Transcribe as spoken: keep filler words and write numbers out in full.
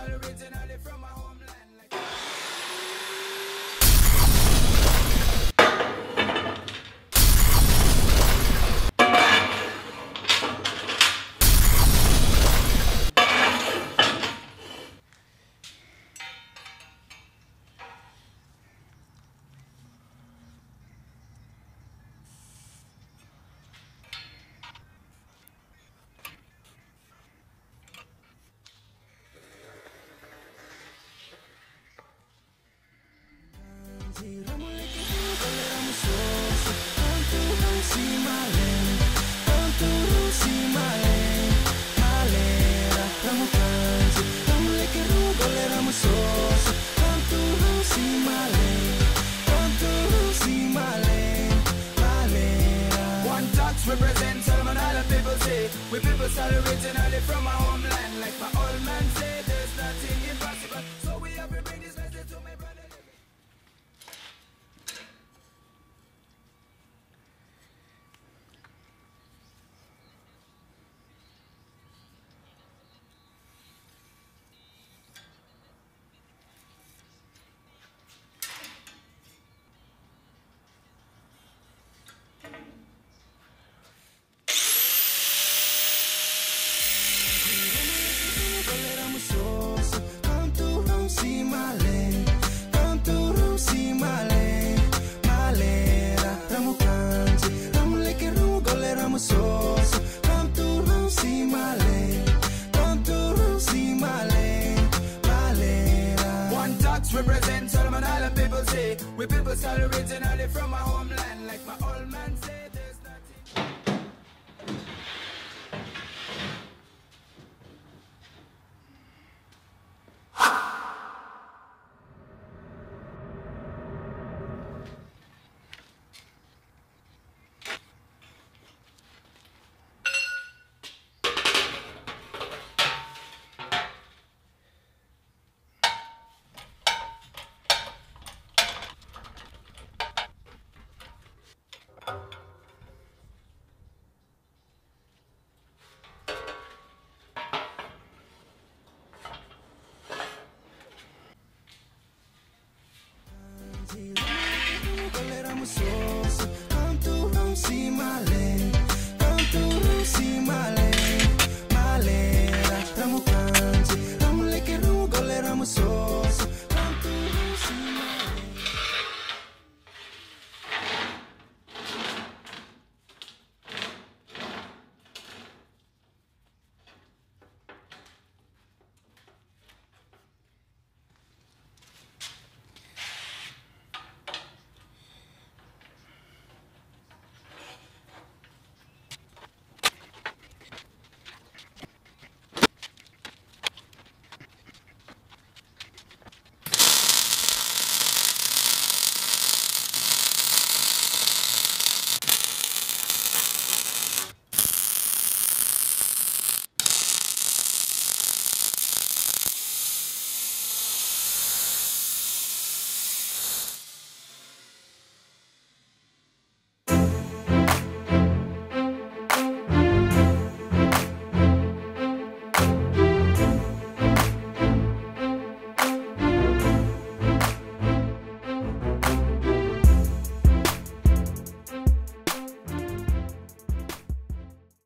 style originally from my homeland. Like represent Solomon Island people say we people style originally from my homeland. Like my old man said, there's nothing impossible. So we have to bring this message to my brother. Represent Solomon Island people say we people style originally from my home.